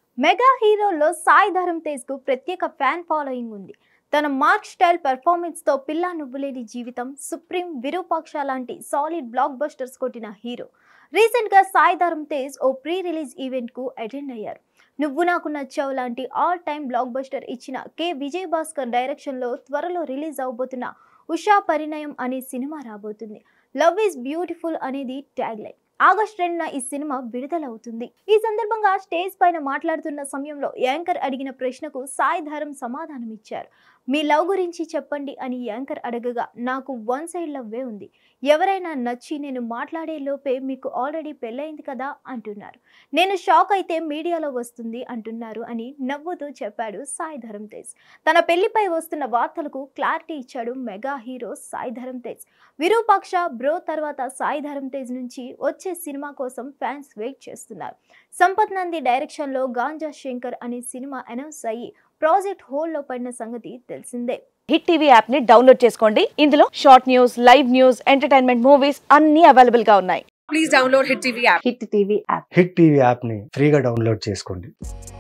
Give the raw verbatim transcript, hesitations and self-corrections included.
Mega హీరోల్లో సాయి ధరమ్ తేజ్ కు ప్రత్యేక ఫ్యాన్ ఫాలోయింగ్ ఉంది. తన మార్క్ స్టైల్ పెర్ఫార్మెన్స్ తో పిల్లా నువ్వులేని జీవితం, సుప్రీం, విరూపాక్ష లాంటి సాలిడ్ బ్లాక్ బస్టర్స్ కొట్టిన హీరో. రీసెంట్ గా సాయి ధరమ్ తేజ్ ఓ ప్రీ రిలీజ్ ఈవెంట్ కు అటెండ్ అయ్యారు. నువ్వు నాకు నచ్చావు లాంటి ఆల్ టైమ్ బ్లాక్ బస్టర్ ఇచ్చిన కె విజయ్ భాస్కర్ డైరెక్షన్ లో త్వరలో రిలీజ్ అవబోతున్న ఉషా పరిణయం అనే సినిమా రాబోతుంది. లవ్ ఈజ్ బ్యూటిఫుల్ అనేది ట్యాగ్ లైన్. ఆగస్ట్ రెండున ఈ సినిమా విడుదలవుతుంది. ఈ సందర్భంగా స్టేజ్ పైన మాట్లాడుతున్న సమయంలో యాంకర్ అడిగిన ప్రశ్నకు సాయి ధరమ్ సమాధానం ఇచ్చారు. మీ లవ్ గురించి చెప్పండి అని యాంకర్ అడగగా, నాకు వన్ సైడ్ లవ్వే ఉంది. ఎవరైనా నచ్చి నేను మాట్లాడే లోపే మీకు ఆల్రెడీ పెళ్ళైంది కదా అంటున్నారు. నేను షాక్ అయితే మీడియాలో వస్తుంది అంటున్నారు అని నవ్వుతూ చెప్పాడు సాయి ధరమ్ తేజ్. తన పెళ్లిపై వస్తున్న వార్తలకు క్లారిటీ ఇచ్చాడు mega hero Sai Dharam Tej. Virupaksha, Bro తర్వాత సాయి ధరమ్ తేజ్ నుంచి వచ్చే సినిమా కోసం ఫ్యాన్స్ వెయిట్ చేస్తున్నారు. సంపత్ నంది డైరెక్షన్ లో గాంజా శంకర్ అనే సినిమా అనౌన్స్ అయ్యి ప్రాజెక్ట్ హోల్డ్ లో పడిన సంగతి తెలిసిందే. హిట్ టీవీ యాప్ ని డౌన్లోడ్ చేసుకోండి. ఇందులో short news, live news, entertainment movies అన్ని అవైలబుల్ గా ఉన్నాయి. Please download hit TV app. Hit TV app hit TV app ని ఫ్రీగా డౌన్లోడ్ చేసుకోండి.